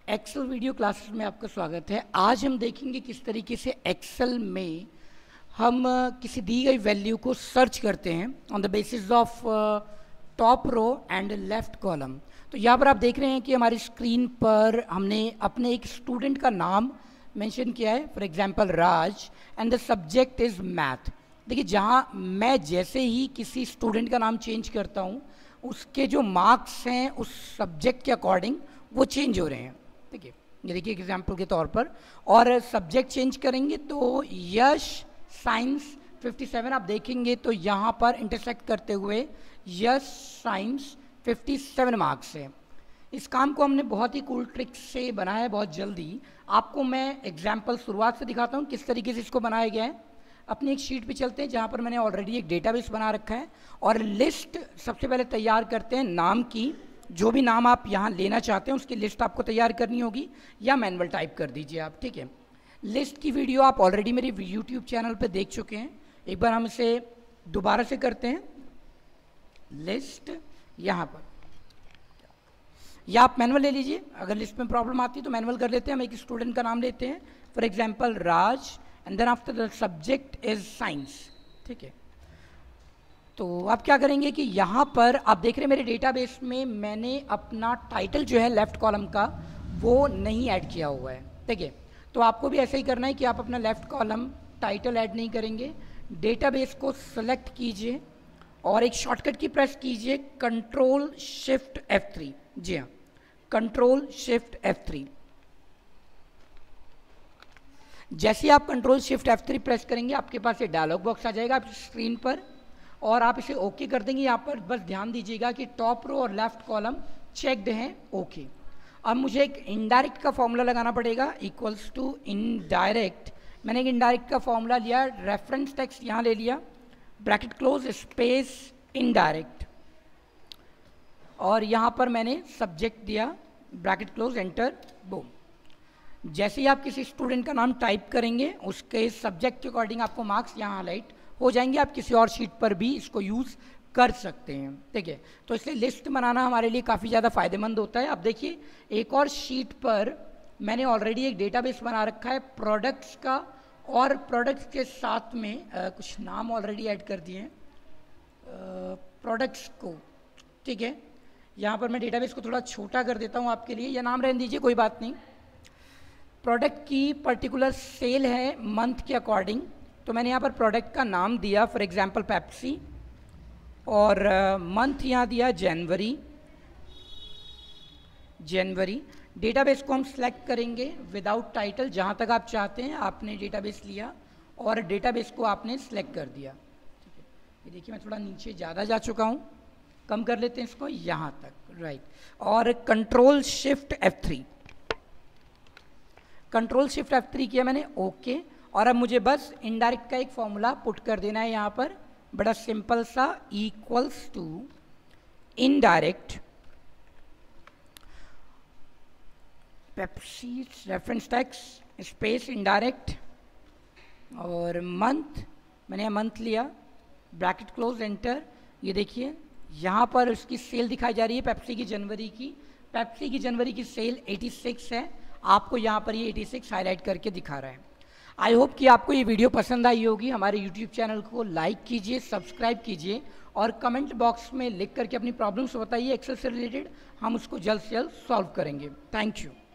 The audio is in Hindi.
एक्सेल वीडियो क्लासेस में आपका स्वागत है। आज हम देखेंगे किस तरीके से एक्सेल में हम किसी दी गई वैल्यू को सर्च करते हैं on the basis of top row and left column. तो यहाँ पर आप देख रहे हैं कि हमारी स्क्रीन पर हमने अपने एक स्टूडेंट का नाम मेंशन किया है, for example Raj, and the subject is math. देखिए, जहाँ मैं जैसे ही किसी स्टूडेंट का नाम चेंज करता हूँ उसके जो मार्क्स हैं उस सब्जेक्ट के अकॉर्डिंग वो चेंज हो रहे हैं। ठीक है, ये देखिए एग्जाम्पल के तौर पर, और सब्जेक्ट चेंज करेंगे तो यश साइंस 57 आप देखेंगे तो यहाँ पर इंटरसेक्ट करते हुए यश साइंस 57 मार्क्स है। इस काम को हमने बहुत ही कूल ट्रिक से बनाया है, बहुत जल्दी। आपको मैं एग्जाम्पल शुरुआत से दिखाता हूँ किस तरीके से इसको बनाया गया है। अपनी एक शीट पे चलते हैं जहाँ पर मैंने ऑलरेडी एक डेटाबेस बना रखा है, और लिस्ट सबसे पहले तैयार करते हैं नाम की। जो भी नाम आप यहाँ लेना चाहते हैं उसकी लिस्ट आपको तैयार करनी होगी, या मैनुअल टाइप कर दीजिए आप। ठीक है, लिस्ट की वीडियो आप ऑलरेडी मेरे यूट्यूब चैनल पे देख चुके हैं। एक बार हम इसे दोबारा से करते हैं, लिस्ट यहाँ पर, या आप मैनुअल ले लीजिए। अगर लिस्ट में प्रॉब्लम आती है तो मैनुअल कर लेते हैं। हम एक स्टूडेंट का नाम लेते हैं, for example Raj, and then after the subject is science. ठीक है, तो आप क्या करेंगे कि यहाँ पर आप देख रहे हैं मेरे डेटाबेस में मैंने अपना टाइटल जो है लेफ्ट कॉलम का वो नहीं ऐड किया हुआ है। ठीक है, तो आपको भी ऐसा ही करना है कि आप अपना लेफ्ट कॉलम टाइटल ऐड नहीं करेंगे। डेटाबेस को सेलेक्ट कीजिए और एक शॉर्टकट की प्रेस कीजिए, कंट्रोल शिफ्ट F3। जी हाँ, कंट्रोल शिफ्ट F3। जैसे आप कंट्रोल शिफ्ट F3 प्रेस करेंगे आपके पास ये डायलॉग बॉक्स आ जाएगा आपकी स्क्रीन पर, और आप इसे ओके कर देंगे। यहाँ पर बस ध्यान दीजिएगा कि टॉप रो और लेफ्ट कॉलम चेक्ड हैं, ओके। अब मुझे एक इनडायरेक्ट का फॉर्मूला लगाना पड़ेगा, इक्वल्स टू इनडायरेक्ट। मैंने एक इनडायरेक्ट का फॉर्मूला लिया, रेफरेंस टेक्स्ट यहाँ ले लिया, ब्रैकेट क्लोज स्पेस इनडायरेक्ट, और यहाँ पर मैंने सब्जेक्ट दिया, ब्रैकेट क्लोज, एंटर, बूम। जैसे ही आप किसी स्टूडेंट का नाम टाइप करेंगे उसके सब्जेक्ट के अकॉर्डिंग आपको मार्क्स यहाँ हाईलाइट हो जाएंगे। आप किसी और शीट पर भी इसको यूज़ कर सकते हैं। ठीक है, तो इसलिए लिस्ट बनाना हमारे लिए काफ़ी ज़्यादा फायदेमंद होता है। अब देखिए, एक और शीट पर मैंने ऑलरेडी एक डेटाबेस बना रखा है प्रोडक्ट्स का, और प्रोडक्ट्स के साथ में कुछ नाम ऑलरेडी ऐड कर दिए हैं प्रोडक्ट्स को। ठीक है, यहाँ पर मैं डेटाबेस को थोड़ा छोटा कर देता हूँ आपके लिए, या नाम रहने दीजिए, कोई बात नहीं। प्रोडक्ट की पर्टिकुलर सेल है मंथ के अकॉर्डिंग, तो मैंने यहाँ पर प्रोडक्ट का नाम दिया, फॉर एग्जांपल पेप्सी, और मंथ यहाँ दिया जनवरी। डेटाबेस को हम सिलेक्ट करेंगे विदाउट टाइटल, जहाँ तक आप चाहते हैं। आपने डेटाबेस लिया और डेटाबेस को आपने सिलेक्ट कर दिया। ठीक है, ये देखिए मैं थोड़ा नीचे ज़्यादा जा चुका हूँ, कम कर लेते हैं इसको यहाँ तक, राइट। और control shift F3, control shift F3 किया मैंने, ओके। और अब मुझे बस इनडायरेक्ट का एक फॉर्मूला पुट कर देना है यहाँ पर, बड़ा सिंपल सा, equals to indirect Pepsi reference text space indirect, और मंथ, मैंने यहाँ मंथ लिया, ब्रैकेट क्लोज, एंटर। ये देखिए यहाँ पर उसकी सेल दिखाई जा रही है पेप्सी की जनवरी की। पेप्सी की जनवरी की सेल 86 है, आपको यहाँ पर ये 86 हाईलाइट करके दिखा रहा है। आई होप कि आपको ये वीडियो पसंद आई होगी। हमारे यूट्यूब चैनल को लाइक कीजिए, सब्सक्राइब कीजिए, और कमेंट बॉक्स में लिख करके अपनी प्रॉब्लम्स बताइए एक्सेल से रिलेटेड, हम उसको जल्द से जल्द सॉल्व करेंगे। Thank you.